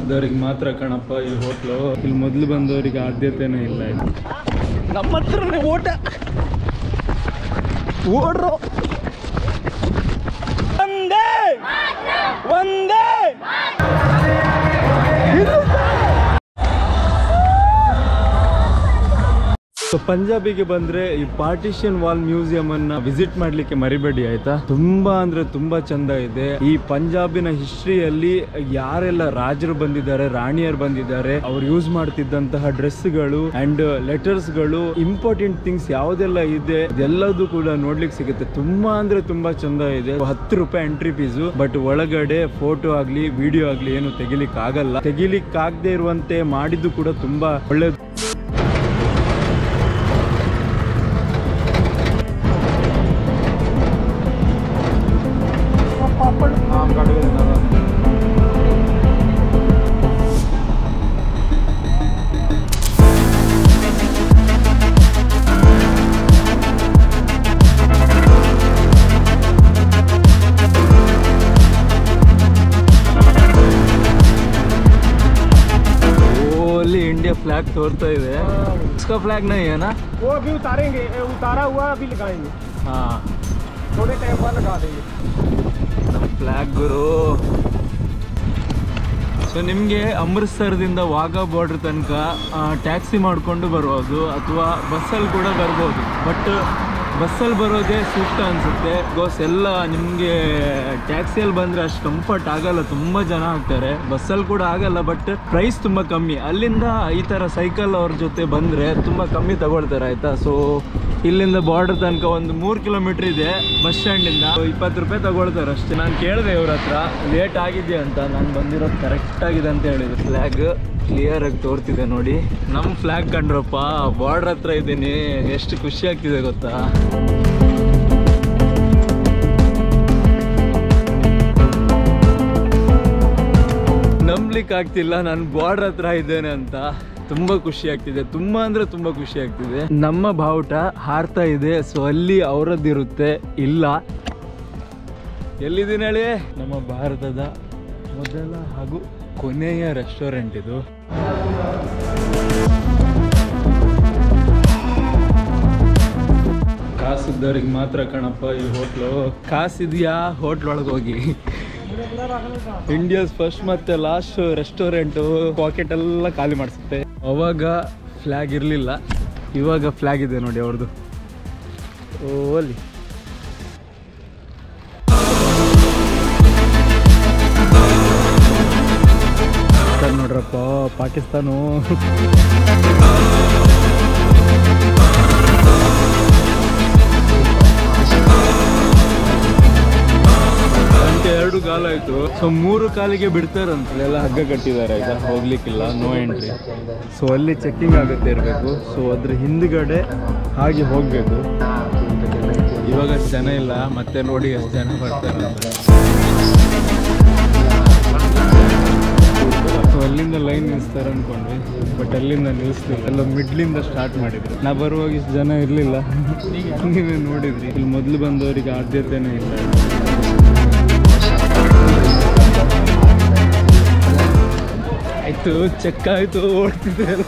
ಕಾಸಿದ್ದವ್ರಿಗೆ ಮಾತ್ರ ಕಣಪ್ಪ ಈ ಹೋಟ್ಲು. ಇಲ್ಲಿ ಮೊದಲು ಬಂದವರಿಗೆ ಆದ್ಯತೆನೇ ಇಲ್ಲ. ಇದು ನಮ್ಮ ಹತ್ರನೇ ಓಡ್ರೋ ಒಂದೇ ಒಂದೇ. ಸೊ ಪಂಜಾಬಿಗೆ ಬಂದ್ರೆ ಈ ಪಾರ್ಟಿಷನ್ ವಾಲ್ ಮ್ಯೂಸಿಯಂ ಅನ್ನ ವಿಸಿಟ್ ಮಾಡ್ಲಿಕ್ಕೆ ಮರಿಬೇಡಿ ಆಯ್ತಾ. ತುಂಬಾ ಅಂದ್ರೆ ತುಂಬಾ ಚಂದ ಇದೆ. ಈ ಪಂಜಾಬಿನ ಹಿಸ್ಟ್ರಿಯಲ್ಲಿ ಯಾರೆಲ್ಲ ರಾಜರು ಬಂದಿದ್ದಾರೆ, ರಾಣಿಯರು ಬಂದಿದ್ದಾರೆ, ಅವ್ರು ಯೂಸ್ ಮಾಡ್ತಿದ್ದಂತಹ ಡ್ರೆಸ್ಗಳು ಅಂಡ್ ಲೆಟರ್ಸ್ ಗಳು, ಇಂಪಾರ್ಟೆಂಟ್ ಥಿಂಗ್ಸ್ ಯಾವ್ದೆಲ್ಲ ಇದೆ ಎಲ್ಲದೂ ಕೂಡ ನೋಡ್ಲಿಕ್ಕೆ ಸಿಗುತ್ತೆ. ತುಂಬಾ ಅಂದ್ರೆ ತುಂಬಾ ಚಂದ ಇದೆ. 10 ರೂಪಾಯಿ ಎಂಟ್ರಿ ಫೀಸು. ಬಟ್ ಒಳಗಡೆ ಫೋಟೋ ಆಗ್ಲಿ ವಿಡಿಯೋ ಆಗ್ಲಿ ಏನು ತೆಗಿಲಿಕ್ಕೆ ಆಗಲ್ಲ. ತೆಗಿಲಿಕ್ಕೆ ಆಗದೆ ಇರುವಂತೆ ಮಾಡಿದ್ದು ಕೂಡ ತುಂಬಾ ಒಳ್ಳೆ. इंडिया फ्लैग तोड़ता है। उसका फ्लैग नहीं है ना? वो अभी उतारेंगे, उतारा हुआ अभी लगाएंगे। हाँ थोड़े टाइम बाद लगा देंगे फ्लैग गुरु। ಸೊ ನಿಮಗೆ ಅಮೃತ್ಸರದಿಂದ ವಾಘಾ ಬಾರ್ಡರ್ ತನಕ ಟ್ಯಾಕ್ಸಿ ಮಾಡಿಕೊಂಡು ಬರ್ಬೋದು ಅಥವಾ ಬಸ್ಸಲ್ಲಿ ಕೂಡ ಬರ್ಬೋದು. ಬಟ್ ಬಸ್ಸಲ್ಲಿ ಬರೋದೇ ಸೂಕ್ತ ಅನಿಸುತ್ತೆ. ಬಿಕಾಸ್ ಎಲ್ಲ ನಿಮಗೆ ಟ್ಯಾಕ್ಸಿಯಲ್ಲಿ ಬಂದರೆ ಅಷ್ಟು ಕಂಫರ್ಟ್ ಆಗಲ್ಲ, ತುಂಬ ಜನ ಆಗ್ತಾರೆ. ಬಸ್ಸಲ್ಲಿ ಕೂಡ ಆಗಲ್ಲ, ಬಟ್ ಪ್ರೈಸ್ ತುಂಬ ಕಮ್ಮಿ. ಅಲ್ಲಿಂದ ಈ ಥರ ಸೈಕಲ್ ಅವ್ರ ಜೊತೆ ಬಂದರೆ ತುಂಬ ಕಮ್ಮಿ ತಗೊಳ್ತಾರೆ ಆಯಿತಾ. ಸೊ ಇಲ್ಲಿಂದ ಬಾರ್ಡರ್ ತನಕ ಒಂದು 3 ಕಿಲೋಮೀಟ್ರ್ ಇದೆ ಬಸ್ ಸ್ಟ್ಯಾಂಡಿಂದ. 20 ರೂಪಾಯಿ ತಗೊಳ್ತಾರೆ ಅಷ್ಟೇ. ನಾನು ಕೇಳಿದೆ ಇವ್ರ ಹತ್ರ ಲೇಟ್ ಆಗಿದೆ ಅಂತ. ನಾನು ಬಂದಿರೋದು ಕರೆಕ್ಟ್ ಆಗಿದೆ ಅಂತ ಹೇಳಿದ್ರು. ಫ್ಲ್ಯಾಗ್ ಕ್ಲಿಯರ್ ಆಗಿ ತೋರ್ತಿದೆ ನೋಡಿ. ನಮ್ಮ ಫ್ಲ್ಯಾಗ್ ಕಂಡ್ರಪ್ಪ, ಬಾರ್ಡರ್ ಹತ್ರ ಇದ್ದೀನಿ. ಎಷ್ಟು ಖುಷಿ ಆಗ್ತಿದೆ ಗೊತ್ತಾ. ನಂಬಲಿಕ್ಕೆ ಆಗ್ತಿಲ್ಲ ನಾನು ಬಾರ್ಡರ್ ಹತ್ರ ಇದ್ದೇನೆ ಅಂತ. ತುಂಬ ಖುಷಿ ಆಗ್ತಿದೆ, ತುಂಬ ಅಂದರೆ ತುಂಬ ಖುಷಿ ಆಗ್ತಿದೆ. ನಮ್ಮ ಬಾವುಟ ಹಾರ್ತಾ ಇದೆ. ಸೊ ಅಲ್ಲಿ ಅವರದ್ದಿರುತ್ತೆ. ಇಲ್ಲ ಎಲ್ಲಿದ್ದೀನಿ ಹೇಳಿ. ನಮ್ಮ ಭಾರತದ ಮೊದಲ ಹಾಗೂ ಕೊನೆಯ ರೆಸ್ಟೋರೆಂಟ್ ಇದು. ಕಾಸಿದ್ದವ್ರಿಗೆ ಮಾತ್ರ ಕಣಪ್ಪ ಈ ಹೋಟ್ಲು. ಕಾಸಿದೆಯಾ ಹೋಟ್ಲ್ ಒಳಗೆ ಹೋಗಿ. ಇಂಡಿಯಾಸ್ ಫಸ್ಟ್ ಮತ್ತೆ ಲಾಸ್ಟ್ ರೆಸ್ಟೋರೆಂಟು ಪಾಕೆಟ್ ಎಲ್ಲ ಖಾಲಿ ಮಾಡಿಸುತ್ತೆ. ಅವಾಗ ಫ್ಲ್ಯಾಗ್ ಇರಲಿಲ್ಲ, ಇವಾಗ ಫ್ಲ್ಯಾಗ್ ಇದೆ ನೋಡಿ ಅವ್ರದ್ದು. ಓಲಿ ನೋಡ್ರಪ್ಪ ಪಾಕಿಸ್ತಾನ. ಎರಡು ಕಾಲ ಆಯ್ತು. ಸೊ 3 ಕಾಲಿಗೆ ಬಿಡ್ತಾರಂತ. ಎಲ್ಲ ಹಗ್ಗ ಕಟ್ಟಿದ್ದಾರೆ ಆಯ್ತಾ, ಹೋಗ್ಲಿಕ್ಕಿಲ್ಲ, ನೋ ಎಂಟ್ರಿ. ಸೊ ಅಲ್ಲಿ ಚೆಕ್ಕಿಂಗ್ ಆಗುತ್ತೆ ಇರಬೇಕು. ಸೊ ಅದ್ರ ಹಿಂದ್ಗಡೆ ಹಾಗೆ ಹೋಗ್ಬೇಕು. ಇವಾಗ ಅಷ್ಟು ಜನ ಇಲ್ಲ, ಮತ್ತೆ ನೋಡಿ ಎಷ್ಟು ಜನ ಬರ್ತಾರೆ ಅಂತ. ಸೊ ಅಲ್ಲಿಂದ ಲೈನ್ ನಿಲ್ಲಿಸ್ತಾರೆ ಅಂದ್ಕೊಂಡ್ವಿ, ಬಟ್ ಅಲ್ಲಿಂದ ನಿಲ್ಲಿಸ್ಲಿಲ್ಲ. ಎಲ್ಲ ಮಿಡ್ಲಿಂದ ಸ್ಟಾರ್ಟ್ ಮಾಡಿದ್ರು. ನಾ ಬರುವಾಗ ಇಷ್ಟು ಜನ ಇರಲಿಲ್ಲ, ನೀವೇ ನೋಡಿದ್ರಿ. ಇಲ್ಲಿ ಮೊದಲು ಬಂದವರಿಗೆ ಆದ್ಯತೆನೇ ಇಲ್ಲ. ಆಯಿತು, ಚೆಕ್ ಆಯಿತು, ಓಡ್ತಿದ್ದೆ ಎಲ್ಲ.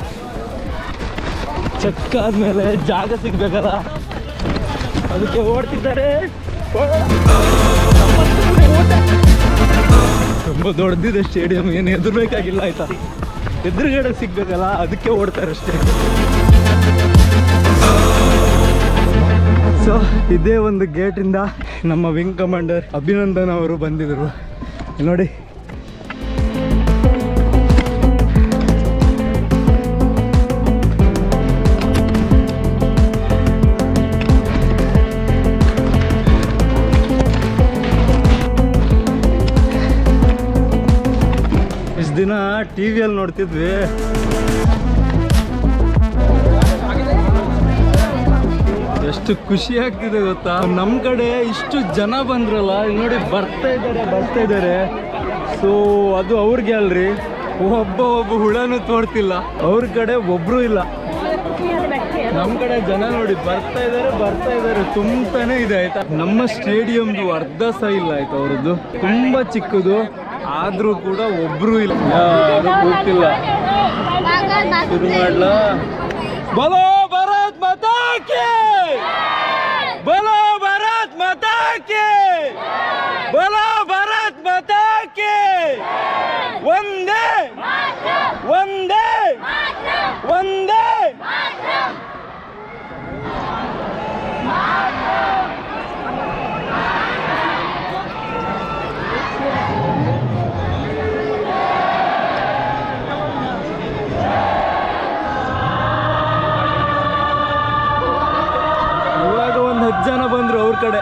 ಚೆಕ್ ಆದಮೇಲೆ ಜಾಗ ಸಿಗ್ಬೇಕಲ್ಲ, ಅದಕ್ಕೆ ಓಡ್ತಿದ್ದಾರೆ. ತುಂಬ ದೊಡ್ಡದಿದೆ ಸ್ಟೇಡಿಯಂ, ಏನು ಹೆದರ್ಬೇಕಾಗಿಲ್ಲ ಆಯ್ತಾ. ಎದುರುಗಡೆ ಸಿಗ್ಬೇಕಲ್ಲ, ಅದಕ್ಕೆ ಓಡ್ತಾರೆ ಅಷ್ಟೇ. ಸೊ ಇದೇ ಒಂದು ಗೇಟಿಂದ ನಮ್ಮ ವಿಂಗ್ ಕಮಾಂಡರ್ ಅಭಿನಂದನ್ ಅವರು ಬಂದಿದ್ರು ನೋಡಿ. ಇಷ್ಟು ದಿನ ಟಿವಿಯಲ್ಲಿ ನೋಡ್ತಿದ್ವಿ, ಎಷ್ಟು ಖುಷಿ ಆಗ್ತಿದೆ ಗೊತ್ತಾ. ನಮ್ಮ ಕಡೆ ಇಷ್ಟು ಜನ ಬಂದ್ರಲ್ಲ, ಇಲ್ಲಿ ನೋಡಿ ಬರ್ತಾ ಇದ್ದಾರೆ. ಸೊ ಅದು ಅವ್ರಿಗೆ ಅಲ್ರಿ, ಒಬ್ಬ ಹುಳನೂ ತೋಡ್ತಿಲ್ಲ. ಅವ್ರ ಕಡೆ ಒಬ್ರು ಇಲ್ಲ. ನಮ್ಮ ಕಡೆ ಜನ ನೋಡಿ ಬರ್ತಾ ಇದ್ದಾರೆ, ತುಂಬಾನೇ ಇದೆ ಆಯ್ತಾ. ನಮ್ಮ ಸ್ಟೇಡಿಯಂದು ಅರ್ಧ ಸಹ ಇಲ್ಲ ಆಯ್ತಾ. ಅವ್ರದ್ದು ತುಂಬಾ ಚಿಕ್ಕದು, ಆದ್ರೂ ಕೂಡ ಒಬ್ರು ಇಲ್ಲ, ಯಾರು ಗೊತ್ತಿಲ್ಲ. ಶುರು ಮಾಡ್ಲಾ? बोलो भारत माता की, बोलो भारत माता की, बोलो भारत माता की, वंदे वंदे वंदे। ಜನ ಬಂದ್ರು ಅವ್ರ ಕಡೆ.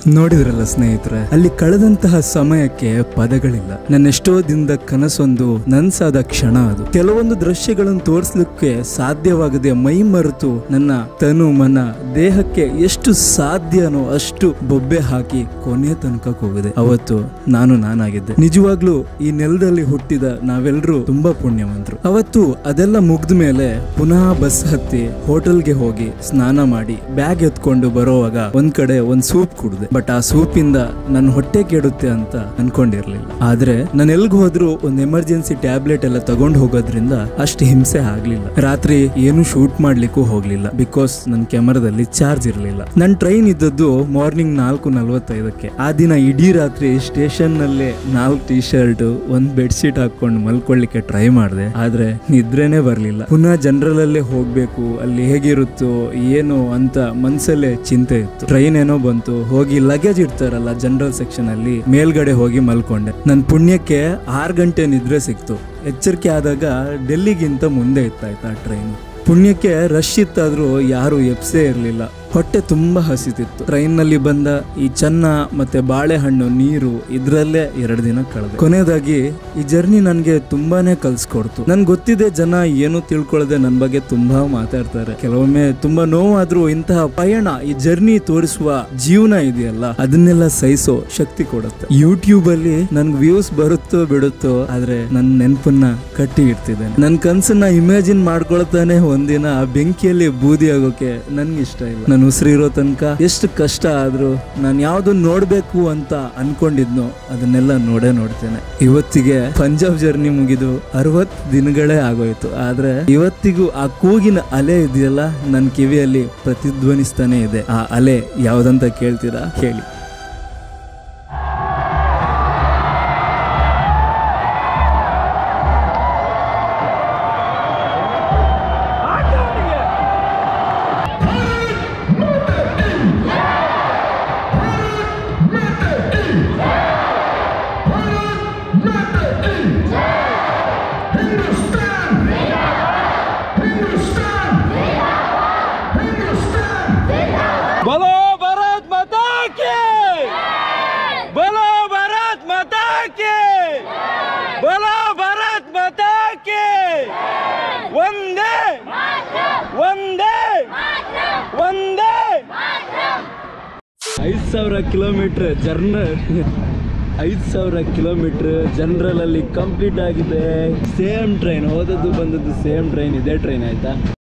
ನೋಡಿದ್ರಲ್ಲ ಸ್ನೇಹಿತರೆ, ಅಲ್ಲಿ ಕಳೆದಂತಹ ಸಮಯಕ್ಕೆ ಪದಗಳಿಲ್ಲ. ನನ್ನೆಷ್ಟೋ ದಿನದ ಕನಸೊಂದು ನನ್ಸಾದ ಕ್ಷಣ ಅದು. ಕೆಲವೊಂದು ದೃಶ್ಯಗಳನ್ನು ತೋರಿಸ್ಲಿಕ್ಕೆ ಸಾಧ್ಯವಾಗದೆ ಮೈ ಮರೆತು ನನ್ನ ತನು ಮನ ದೇಹಕ್ಕೆ ಎಷ್ಟು ಸಾಧ್ಯನೋ ಅಷ್ಟು ಬೊಬ್ಬೆ ಹಾಕಿ ಕೊನೆ ತನಕ ಹೋಗಿದೆ. ಅವತ್ತು ನಾನಾಗಿದ್ದೆ. ನಿಜವಾಗ್ಲೂ ಈ ನೆಲದಲ್ಲಿ ಹುಟ್ಟಿದ ನಾವೆಲ್ಲರೂ ತುಂಬಾ ಪುಣ್ಯವಂತರು. ಅವತ್ತು ಅದೆಲ್ಲ ಮುಗ್ದ ಮೇಲೆ ಪುನಃ ಬಸ್ ಹತ್ತಿ ಹೋಟೆಲ್ಗೆ ಹೋಗಿ ಸ್ನಾನ ಮಾಡಿ ಬ್ಯಾಗ್ ಎತ್ಕೊಂಡು ಬರೋವಾಗ ಒಂದ್ ಕಡೆ ಒಂದ್ ಸೂಪ್ ಕುಡ್ದೆ. ಬಟ್ ಆ ಸೂಪಿಂದ ನನ್ನ ಹೊಟ್ಟೆ ಕೆಡುತ್ತೆ ಅಂತ ಅನ್ಕೊಂಡಿರ್ಲಿಲ್ಲ. ಆದ್ರೆ ನಾನು ಎಲ್ಗ್ ಹೋದ್ರು ಒಂದ್ ಎಮರ್ಜೆನ್ಸಿ ಟ್ಯಾಬ್ಲೆಟ್ ಎಲ್ಲ ತಗೊಂಡ್ ಹೋಗೋದ್ರಿಂದ ಅಷ್ಟು ಹಿಂಸೆ ಆಗ್ಲಿಲ್ಲ. ರಾತ್ರಿ ಏನು ಶೂಟ್ ಮಾಡ್ಲಿಕ್ಕೂ ಹೋಗ್ಲಿಲ್ಲ, ಬಿಕಾಸ್ ನನ್ನ ಕ್ಯಾಮರಾದಲ್ಲಿ ಚಾರ್ಜ್ ಇರ್ಲಿಲ್ಲ. ನನ್ ಟ್ರೈನ್ ಇದ್ದದ್ದು ಮಾರ್ನಿಂಗ್ 4:45. ಆ ದಿನ ಇಡೀ ರಾತ್ರಿ ಸ್ಟೇಷನ್ ನಲ್ಲೇ 4 ಟೀ ಶರ್ಟ್ ಒಂದ್ ಬೆಡ್ ಶೀಟ್ ಹಾಕೊಂಡು ಮಲ್ಕೊಳ್ಳಿಕ್ಕೆ ಟ್ರೈ ಮಾಡಿದೆ. ಆದ್ರೆ ನಿದ್ರೆನೆ ಬರ್ಲಿಲ್ಲ. ಪುನಃ ಜನರಲ್ ಅಲ್ಲೇ ಹೋಗ್ಬೇಕು, ಅಲ್ಲಿ ಹೇಗಿರುತ್ತೋ ಏನು ಅಂತ ಮನ್ಸಲ್ಲೇ ಚಿಂತೆ ಇತ್ತು. ಟ್ರೈನ್ ಏನೋ ಬಂತು, ಹೋಗಿ ಲಗೇಜ್ ಇಡ್ತಾರಲ್ಲ ಜನರಲ್ ಸೆಕ್ಷನ್ ಅಲ್ಲಿ, ಮೇಲ್ಗಡೆ ಹೋಗಿ ಮಲ್ಕೊಂಡೆ. ನನ್ ಪುಣ್ಯಕ್ಕೆ 6 ಗಂಟೆ ನಿದ್ರೆ ಸಿಕ್ತು. ಎಚ್ಚರಿಕೆ ಆದಾಗ ಡೆಲ್ಲಿಗಿಂತ ಮುಂದೆ ಇತ್ತಾಯ್ತಾ ಟ್ರೈನ್. ಪುಣ್ಯಕ್ಕೆ ರಶ್ ಇತ್ತಾದ್ರೂ ಯಾರು ಎಪ್ಸೇ ಇರ್ಲಿಲ್ಲ. ಹೊಟ್ಟೆ ತುಂಬಾ ಹಸಿತಿತ್ತು. ಟ್ರೈನ್ ನಲ್ಲಿ ಬಂದ ಈ ಚೆನ್ನ ಮತ್ತೆ ಬಾಳೆಹಣ್ಣು ನೀರು ಇದ್ರಲ್ಲೇ 2 ದಿನ ಕಳೆದೆ. ಕೊನೆಯದಾಗಿ ಈ ಜರ್ನಿ ನನ್ಗೆ ತುಂಬಾನೇ ಕಲ್ಸ್ಕೊಡ್ತು. ನನ್ಗೆ ಗೊತ್ತಿದೆ ಜನ ಏನು ತಿಳ್ಕೊಳ್ಳದೆ ನನ್ ಬಗ್ಗೆ ತುಂಬಾ ಮಾತಾಡ್ತಾರೆ. ಕೆಲವೊಮ್ಮೆ ತುಂಬಾ ನೋವಾದ್ರೂ ಇಂತಹ ಪಯಣ, ಈ ಜರ್ನಿ ತೋರಿಸುವ ಜೀವನ ಇದೆಯಲ್ಲ, ಅದನ್ನೆಲ್ಲ ಸಹಿಸೋ ಶಕ್ತಿ ಕೊಡುತ್ತೆ. ಯೂಟ್ಯೂಬ್ ಅಲ್ಲಿ ನನ್ಗೆ ವ್ಯೂಸ್ ಬರುತ್ತೋ ಬಿಡುತ್ತೋ, ಆದ್ರೆ ನನ್ ನೆನಪನ್ನ ಕಟ್ಟಿ ಇಡ್ತಿದ್ದೇನೆ. ನನ್ ಕನ್ಸನ್ನ ಇಮ್ಯಾಜಿನ್ ಮಾಡ್ಕೊಳ್ತಾನೆ ಒಂದಿನ ಬೆಂಕಿಯಲ್ಲಿ ಬೂದಿ ಆಗೋಕೆ ನನ್ಗೆ ಇಷ್ಟ ಇಲ್ಲ. ನಾನು ಉಸಿರಿರೋ ತನಕ ಎಷ್ಟು ಕಷ್ಟ ಆದ್ರೂ ನಾನು ಯಾವ್ದನ್ನ ನೋಡ್ಬೇಕು ಅಂತ ಅನ್ಕೊಂಡಿದ್ನೋ ಅದನ್ನೆಲ್ಲ ನೋಡ್ತೇನೆ. ಇವತ್ತಿಗೆ ಪಂಜಾಬ್ ಜರ್ನಿ ಮುಗಿದು 60 ದಿನಗಳೇ ಆಗೋಯ್ತು. ಆದ್ರೆ ಇವತ್ತಿಗೂ ಆ ಕೂಗಿನ ಅಲೆ ಇದೆಯಲ್ಲ ನನ್ನ ಕಿವಿಯಲ್ಲಿ ಪ್ರತಿಧ್ವನಿಸ್ತಾನೆ ಇದೆ. ಆ ಅಲೆ ಯಾವ್ದಂತ ಕೇಳ್ತೀರಾ? ಹೇಳಿ. बोलो भारत माता की, बोलो भारत माता की, बोलो भारत माता की, वंदे वंदे वंदे। 5,000 ಕಿಲೋಮೀಟರ್ ಜನರಲ್ ಅಲ್ಲಿ ಕಂಪ್ಲೀಟ್ ಆಗಿದೆ. ಸೇಮ್ ಟ್ರೈನ್, ಹೋದದ್ದು ಬಂದದ್ದು ಸೇಮ್ ಟ್ರೈನ್, ಇದೇ ಟ್ರೈನ್ ಆಯ್ತಾ.